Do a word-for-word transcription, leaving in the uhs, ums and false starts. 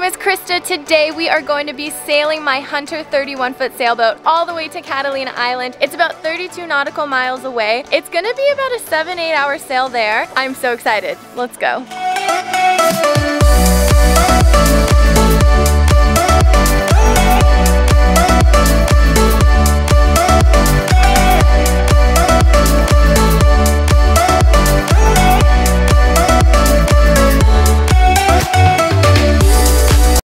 name is Krista. Today we are going to be sailing my Hunter thirty-one foot sailboat all the way to Catalina Island. It's about thirty-two nautical miles away. It's gonna be about a seven, eight hour sail there. I'm so excited. Let's go.